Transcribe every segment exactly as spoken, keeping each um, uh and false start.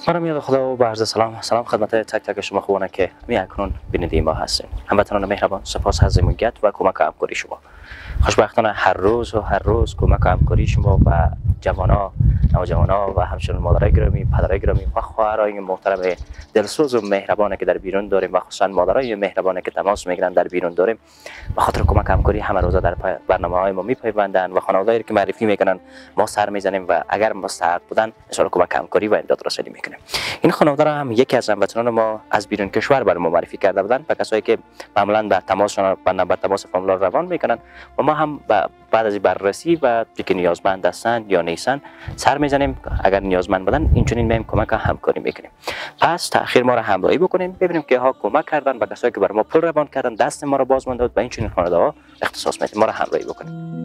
من یاد خدا و با عرض سلام سلام خدمت تک تک شما خوبانه که می اکنون بیننده ما هستین. هموطنان مهربان، سپاس از حمایت و کمک و همکاری شما. خوشبختانه هر روز و هر روز کمک و همکاری شما و جوانا، نوجوانا و همچنین مادرای گرامی، پدرای گرامی و خواهرای محترم دلسوز و مهربانه که در بیرون داریم و خصوصا مادرای مهربانه که تماس میگیرن در بیرون داریم، به خاطر کمک و همکاری همه روزا در برنامه‌های ما میپیوندن و خانواده‌ای که معرفی میکنن ما سر میزنیم و اگر مستحق بودن اشاره کمک و همکاری و امداد رسانی میکنیم. این خانواده را هم یکی از هموطنان ما از بیرون کشور برای ما معرفی کرده بودن و کسایی که معمولا بر تماسشون و نمبر تماس فامیل روان میکنن و ما هم بعد از بررسی و که نیازمند هستند یا نیستن سر میزنیم، اگر نیازمند بودن اینچنین میایم کمک و همکاری میکنیم. پس تأخیر ما را همراهی بکنیم ببینیم که ها کمک کردن و کسایی که برای ما پول روان کردن دست ما را باز مانده و اینچنین خانواده ها اختصاص میدیم. ما را همراهی بکنیم.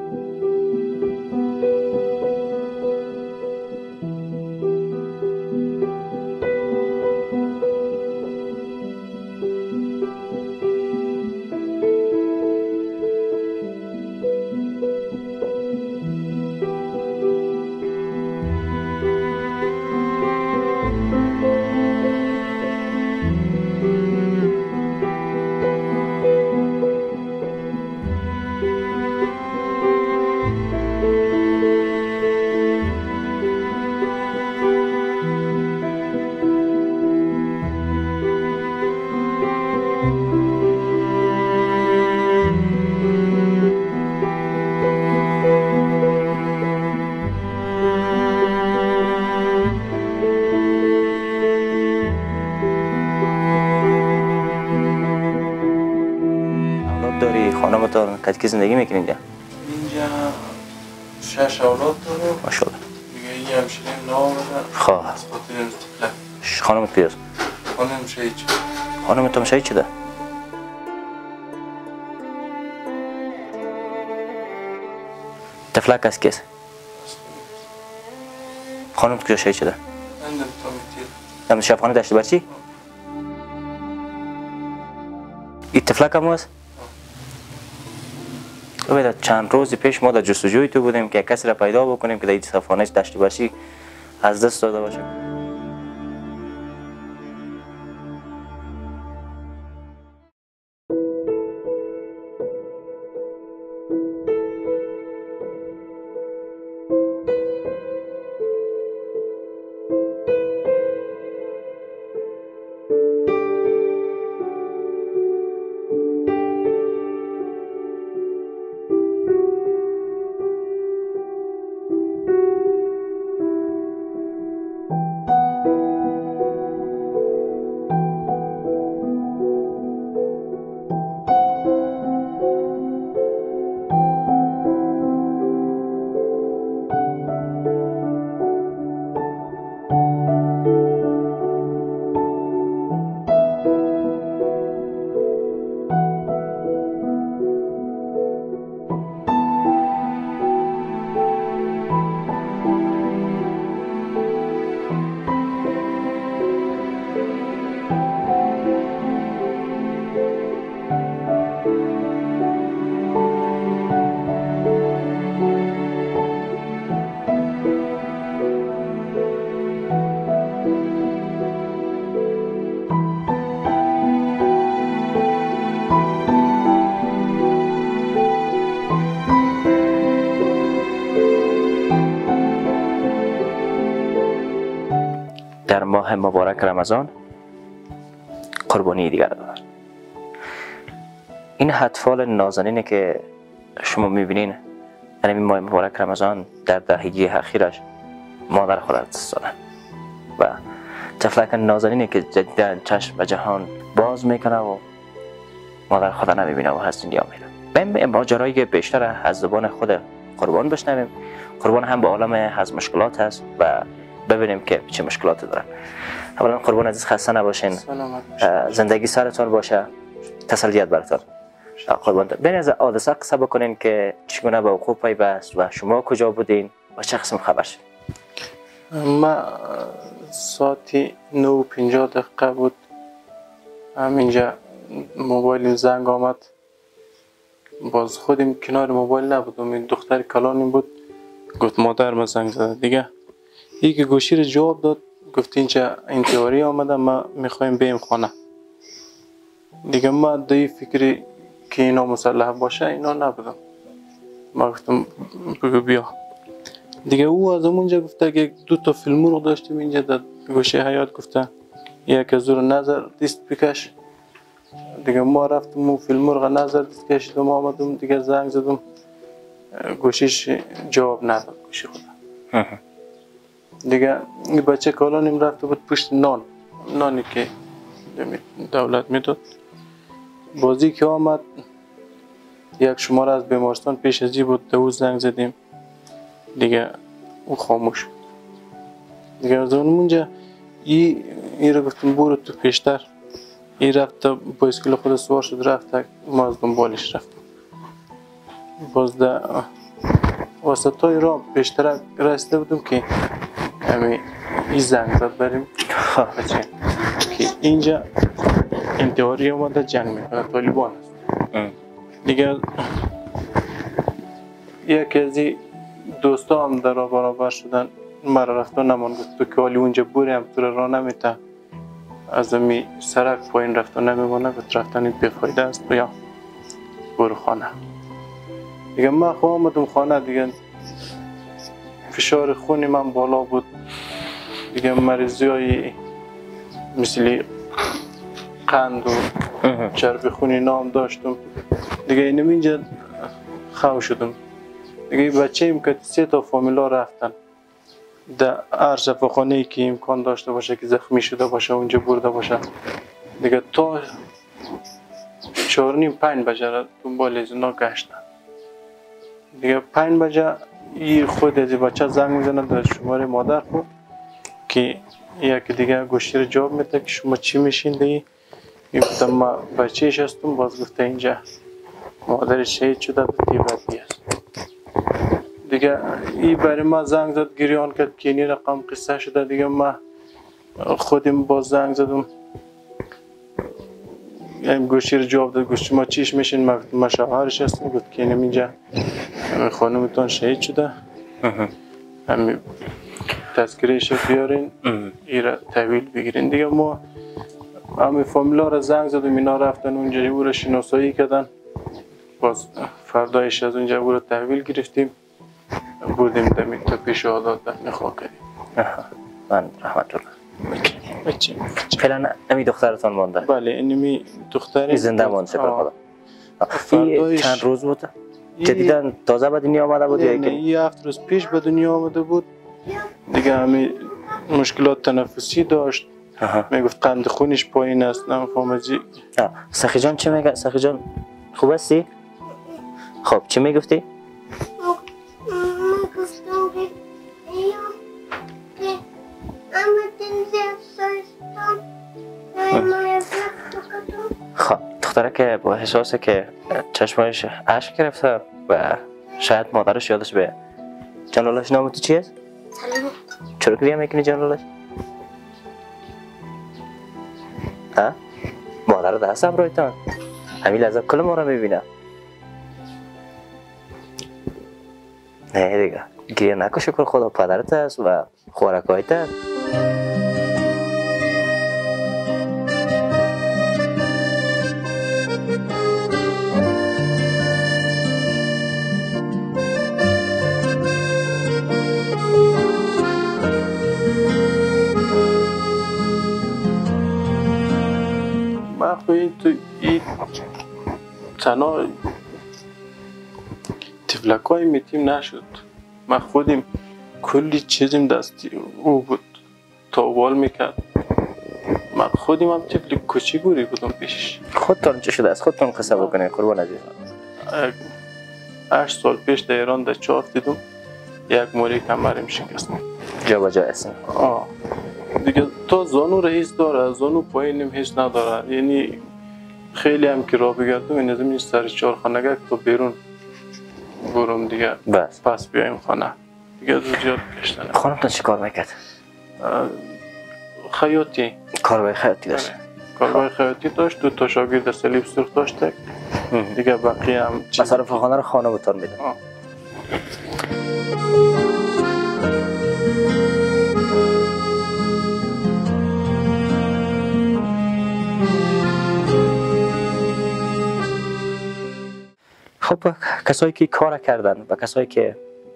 خانمتون کدی زندگی میکنید اینجا؟ اینجا شش اولاد دارم. ماشاءالله. دیگه یه همشیریم نو آمدن. خواه. از خاطر طفلک. خانمت پیاز؟ خانم شهید شد. خانمتون شهید شده؟ طفلک از کیست؟ خانمت کجا شهید شده؟ اندم تا میتیر. دم شبخانه داشته برچی؟ این طفلک هم هست؟ ببینید چند روزی پیش ما در جستجوی تو بودیم که کسی را پیدا بکنیم که در این صفحانه داشته باشی از دست داده باشه. در ماه مبارک رمضان قربانی دیگر دادن. این اطفال نازنینی که شما میبینین در این ماه مبارک رمضان در دهگی اخیرش مادر خود را دست دادن و طفلک نازنینی که جدیدن چشم و جهان باز میکنه و مادر خود را نمیبینه و از دنیا میره. بیم ماجرای بیشتر از زبان خود قربان بشنویم. قربان هم به عالم از مشکلات هست و ببینیم که چه مشکلاتی دارن. اولا قربان عزیز خسته نباشین، زندگی سرتون باشه، تسلیت براتون. قربان بین از حادثه قصه بکنین که چگونه به وقوع پیوست و شما کجا بودین و چه قسم خبر شد؟ ما ساعتی نه و پنجاه دقیقه بود همینجا موبایل زنگ آمد. باز خودم کنار موبایل نبودم، این دختر کلانیم بود، گفت مادر ما زنگ زده دیگه. یکی گوشی رو جواب داد، گفت اینجا انتحاری آمده ما میخوایم بریم خانه. دیگه ما دی فکری که اینا مسلح باشه اینا نبودم. ما گفتم بگو بیا. دیگه او از اونجا گفته که دو تا فیلم رو داشتیم اینجا در گوشه حیات. گفته یک از رو نظر دیست بکش. دیگه ما رفتم اون فیلم رو نظر دیست کشیدم آمدم. دیگه زنگ زدم گوشیش جواب نداد گوشی خدا. دیگه این بچه کالانیم رفته بود پشت نان نانی که دولت میداد. بازی که آمد یک شماره از بیمارستان پیش ازی بود. دو زنگ زدیم دیگه او خاموش. دیگه از اونجا ای ای رو گفتم برو تو پیشتر. ای رفت بایسکل خود سوار شد رفت. ما از دنبالش رفتم. باز در واسطای راه پیشتر رسیده بودم که همین ای زنگ زد بریم بچه که اینجا انتحاری اومده جنگ میکنه طالبان است. دیگه یکی از دوستا هم در برابر شدن. مرا رفتن نمان گفت تو که حالی اونجا بریم تو را نمیته از امی سرک پایین رفتن نمیمونه. گفت رفتن این بفایده است بیا برو خانه. دیگه من خواه آمدم خانه. دیگه فشار خونی من بالا بود. دیگه مریضی های مثل قند و چربی خونی نام داشتم. دیگه اینم اینجا خواه شدم. دیگه بچه ایم که سه تا فامیلا رفتن در هر شفاخانه ای که امکان داشته باشه که زخمی شده باشه اونجا برده باشه. دیگه تا چهار نیم پنج بجه را دنبال از اونا گشتن. دیگه پنج بجه ای خود از بچه زنگ میزنه در شماره مادر خود که یکی دیگه گوشی رو جواب میده که شما چی میشین دیگه. این گفتم ما بچهش هستم. باز گفته اینجا مادرش شهید شده دیوتی است. دیگه ای برای ما زنگ زد گریان کرد که اینی رقم قصه شده. دیگه ما خودم باز زنگ زدم این گوشی رو جواب داد. گوشی ما چیش میشین؟ ما ما شوهرش هستم. گفت که اینم اینجا خانومتون شهید شده همین تذکرهش بیارین ایره تحویل بگیرین. دیگه ما همین فامیلا را زنگ زدم اینا رفتن اونجا او را شناسایی کردن. باز فردایش از اونجا او را تحویل گرفتیم بردیم دمی تا پیش عادات نخواه کردیم. من رحمت الله. بچه فعلا امی دخترتان مانده؟ بله اینمی دختری زنده مانده شکر خدا. این چند روز بود؟ جدیدن تازه به دنیا آمده بود یا نه یه هفت روز پیش به دنیا آمده بود. دیگه همین مشکلات تنفسی داشت. میگفت قند خونش پایین است نمیفهمم. سخی جان چی میگه؟ سخی جان خوب هستی؟ خب چی میگفتی؟ خب دختره که با احساسه که چشمایش اشک گرفته و شاید مادرش یادش به جلالش نامتی چی هست؟ چرا که میکنی جلالش؟ ها؟ مادر دست هم رویتان همین لحظه کل ما رو میبینه. نه دیگه گریه نکن شکر خدا پدرت هست و خوارکایت هست. من خوی تو این تنها تفلکای میتیم نشد. من خودم کلی چیزیم دستی او بود تاوال میکرد. من خودم هم تفل کوچیگوری بودم پیش. خودتان چه شده از خودتان قصه بکنه قربان عزیز. هشت سال پیش در ایران در چاف دیدم یک موری کمرم شکست. جا با جا هستم. آه دیگه تا زانو را حس داره زانو پایینم حس نداره. یعنی خیلی هم که راه بگردم این ازم این سر چهار خانگه تا بیرون برم دیگه بس پس بیایم خانه دیگه زیاد کشتنه. خانم تا چی کار میکرد؟ خیاطی. کاربای خیاطی داشت؟ کاربای خیاطی داشت. دو تا شاگرد صلیب سرخ داشت دیگه بقیه هم مصارف خانه رو خانه بتان میده. خب کسایی که کار کردن و کسایی که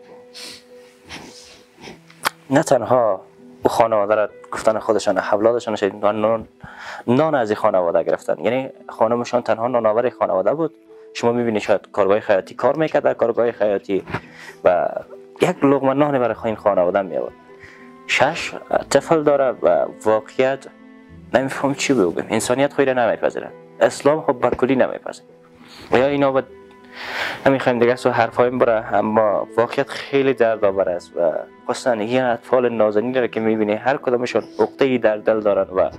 نه تنها او خانواده را گفتن خودشان اولادشان شد نان, نان از این خانواده گرفتن، یعنی خانمشان تنها نانآور خانواده بود. شما میبینید شاید کارگاه خیاطی کار میکرد در کارگاه خیاطی و یک لقمه نان برای این خانواده میآورد. شش طفل داره و واقعیت نمیفهم چی بگم، انسانیت خود را نمیپذیرن، اسلام خب بر کلی نمیپذیره و یا اینا بود نمیخوایم دیگه سو حرفایم بره، اما واقعیت خیلی دردآور است و خصوصا این اطفال نازنین را که میبینی هر کدامشون عقده‌ای در دل دارن و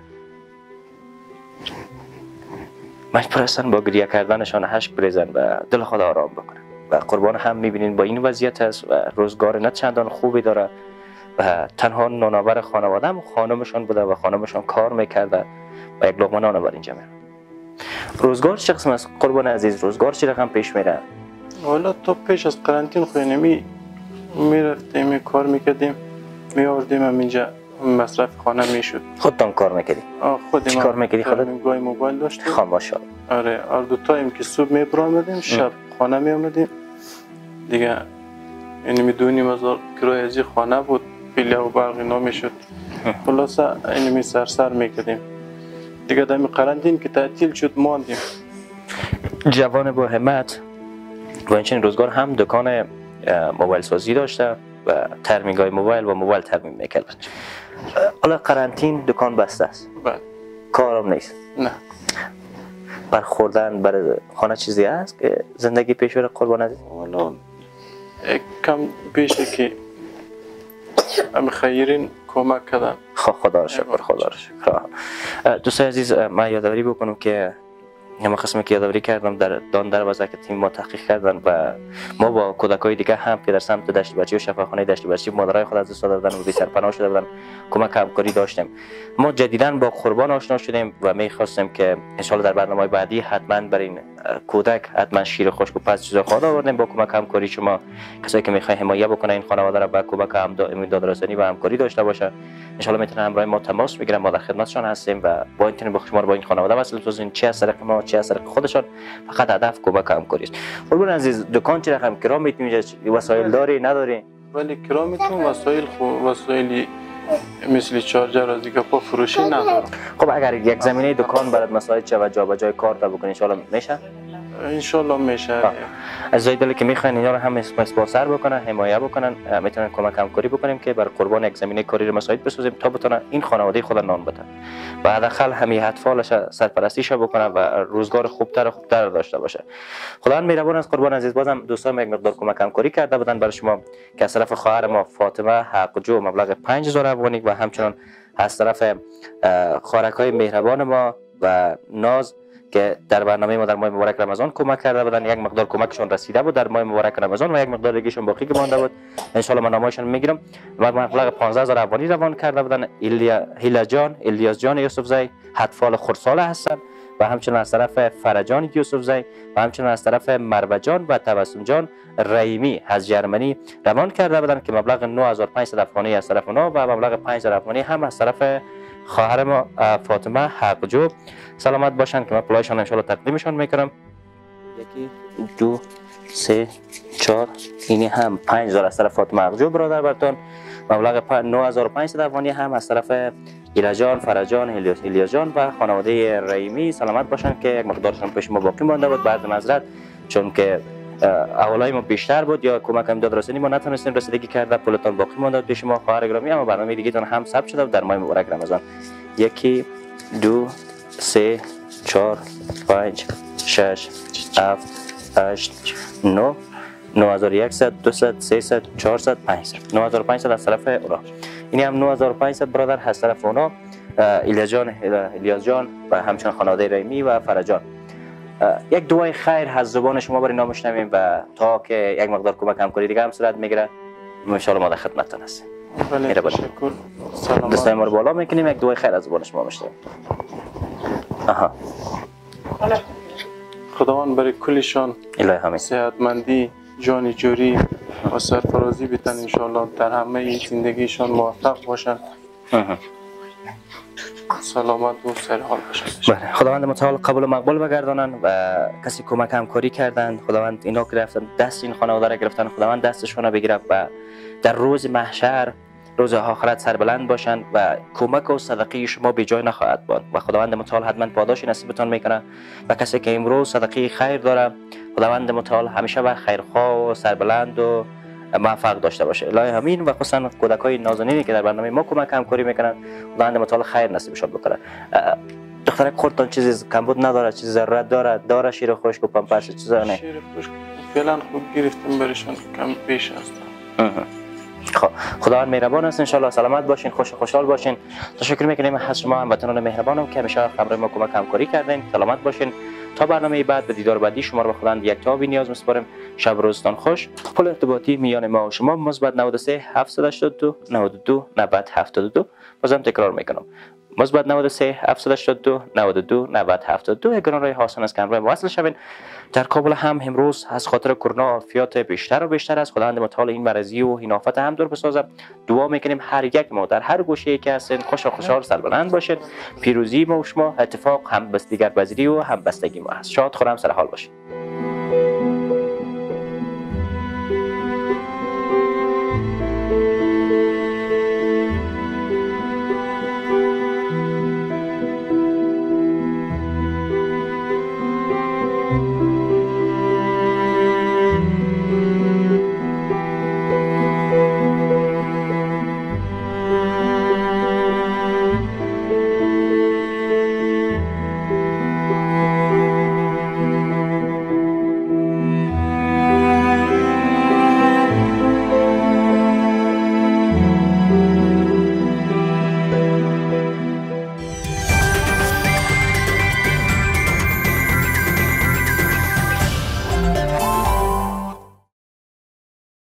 مجبور هستن با گریه کردنشان اشک بریزن و دل خود آرام بکنن و قربان هم میبینین با این وضعیت است و روزگار نه چندان خوبی داره و تنها نانآور خانواده هم خانمشان بوده و خانمشان کار میکرده و یک لقمه نان بر اینجا میره. روزگار چه قسم است قربان عزیز؟ روزگار چه رقم پیش میره؟ والا تا پیش از قرنطین خوینمی میرفتیم کار میکردیم میآوردیم هم اینجا مصرف خانه میشد. خودتان کار میکردی؟ خودم. چی کار میکردی خودت؟ گاهی موبایل داشتیم. خب ماشاءالله. آره هر دو تایم که صبح میبرامدیم شب خانه میآمدیم دیگه، یعنی میدونیم از کرایه از خانه بود پیله و برقی نمیشد. خلاصه اینمی سرسر میکردیم دیگه. دمی قرنطین که تعطیل شد ماندیم. جوان با همت و اینچنین روزگار هم دکان موبایل سازی داشته و ترمیم‌های موبایل و موبایل ترمیم میکرد. حالا قرنطین دکان بسته است. بله. کارم نیست. نه. برخوردن برای خانه چیزی هست که زندگی پیش بره قربان عزیز؟ والا کم پیشه که هم خیرین کمک کردن. خب خدا را شکر، خدا را شکر. دوستان عزیز من یادآوری بکنم که همه قسمی که یادآوری کردم در دان دروازه که تیم ما تحقیق کردن و ما با کودکای دیگه هم که در سمت دشت بچی و شفاخانه دشت بچی مادرای خود از دست داده بودن و بی سرپناه شده بودن کمک همکاری داشتیم. ما جدیداً با قربان آشنا شدیم و می‌خواستیم که ان شاء الله در برنامه بعدی حتما بر این کودک حتما شیر خشک و پس چیزا خود آوردیم با کمک همکاری شما. کسایی که می‌خواین حمایت بکنن این خانواده را با کمک هم دائمی دادرسانی و همکاری داشته باشه ان شاء الله میتونن همراه ما تماس بگیرن. ما در خدمتشان هستیم و با اینترنت با شما با این خانواده وصل بسازیم، چه از طریق ما چه از طریق خودشان، فقط هدف کمک همکاری است. قربان عزیز دکان چه رقم کرام میتونی وسایل داری نداری؟ ولی کرامتون وسایل خو وسایلی مثل چارجر از دیگه پا فروشی ندارم. خب اگر یک زمینه دکان برات مساعد شه و جابجای کار تا بکنی ان شاء الله میشه؟ ان شاء الله میشه. از دلی که میخواین اینا رو هم اسپانسر بکنن، حمایت بکنن، میتونن کمک همکاری بکنیم که بر قربان یک زمینه کاری رو مساعد بسازیم تا بتونن این خانواده خود نان بدن و حداقل همین اطفالش سرپرستیش بکنن و روزگار خوبتر و خوبتر داشته باشه. خدا مهربان است قربان عزیز. بازم دوستان یک مقدار کمک همکاری کرده بودن برای شما که از طرف خواهر ما فاطمه حقجو مبلغ پنج هزار افغانی و همچنین از طرف خارکای مهربان ما و ناز که در برنامه ما در ماه مبارک رمضان کمک کرده بودن، یک مقدار کمکشون رسیده بود در ماه مبارک رمضان و یک مقدار دیگهشون باقی مانده بود. ان شاء الله من نامه‌شون میگیرم و مبلغ پانزده هزار افغانی روان کرده بودن. ایلیا هیلا جان، الیاس جان یوسفزی حتفال خردسال هستن و همچنین از طرف فرجان یوسفزی و همچنین از طرف مروه جان و تبسم جان رحیمی از جرمنی روان کرده بودن که مبلغ نه هزار و پانصد افغانی از طرف اونا و مبلغ پنج هزار افغانی هم از طرف خواهر ما فاطمه حقجو. سلامت باشن که من پلایشان ان شاء الله تقدیمشان میکنم. یکی دو سه چهار اینی هم پنج هزار از طرف فاطمه حقجو برادر برتون، مبلغ نه هزار و پانصد افغانی هم از طرف ایلاجان، فرجان، الیاجان و خانواده رحیمی. سلامت باشن که یک مقدارشان پیش ما باقی مانده بود بعد معذرت چون که اولای ما بیشتر بود یا کمک امداد رسانی ما نتونستیم رسیدگی کرده، پولتان باقی مانده پیش ما خواهر گرامی. اما برنامه دیگه تون هم ثبت شده در ماه مبارک رمضان. یکی دو سه چهار پنج شش هفت هشت نه نه هزار و یکصد دویست سیصد چهارصد پانصد نه هزار و پانصد از طرف اونا. این هم نه هزار و پانصد برادر از طرف اونا، الیاس جان الیاس جان و همچنین خانواده رحیمی و فرجان. یک دعای خیر از زبان شما برای نام شنویم و تا که یک مقدار کمک همکاری دیگه هم صورت میگیره ان شاء الله ما در خدمتتون هستیم. بله تشکر. سلام. دستای ما رو بالا میکنیم یک دعای خیر از زبان شما بشنویم. آها. خداوند برای کلشان الهی همین صحتمندی، جان جوری و سرفرازی بیتن ان شاء الله، در همه زندگیشان موفق باشن. سلامت و سرحال باشن. بله، خداوند متعال قبول و مقبول بگردانن و کسی کمک همکاری کردن، خداوند اینا گرفتن دست این خانواده را گرفتن، خداوند دستشون را بگیره و در روز محشر روز آخرت سربلند باشند و کمک و صدقه شما به جای نخواهد بود و خداوند متعال حتما پاداشی نصیبتان میکنه. و کسی که امروز صدقه خیر داره، خداوند متعال همیشه بر خیرخواه و سربلند و موفق داشته باشه. الهی امین. و خصوصا کودکای نازنینی که در برنامه ما کمک همکاری میکنن، خداوند متعال خیر نصیبشان بکنه. دخترک خودتان چیزی کمبود نداره، چیزی ضرورت داره؟ داره شیر خشک و پامپرس چیزا نه؟ شیر خشک فعلا خوب گرفتیم برشان کم پیش است. خب خداوند مهربان است، ان شاء الله سلامت باشین، خوش خوشحال باشین. تشکر میکنیم از شما هموطنان مهربانم که همیشه همراه ما کمک همکاری کردین. سلامت باشین تا برنامه بعد. به دیدار بعدی شما رو به خداوند یک تا بی نیاز میسپاریم. شب روزتان خوش. پل ارتباطی میان ما و شما مثبت نود و سه هفتصد و هشتاد و دو نود و دو نود هفتاد و دو. بازم تکرار میکنم، مثبت نود و سه هفتصد و هشتاد و دو نود و دو نود هفتاد و دو. یک راه آسان است که همراه ما وصل شوین. در کابل هم امروز از خاطر کرونا عافیت بیشتر و بیشتر است. خداوند متعال این مرضی و این آفت هم دور بسازه. دعا میکنیم هر یک ما در هر گوشه که هستین خوش و خوشحال سربلند باشید. پیروزی ما و شما، اتفاق هم بس دیگر پذیری و هم بستگی ما هست. شاد خورم سرحال باشید.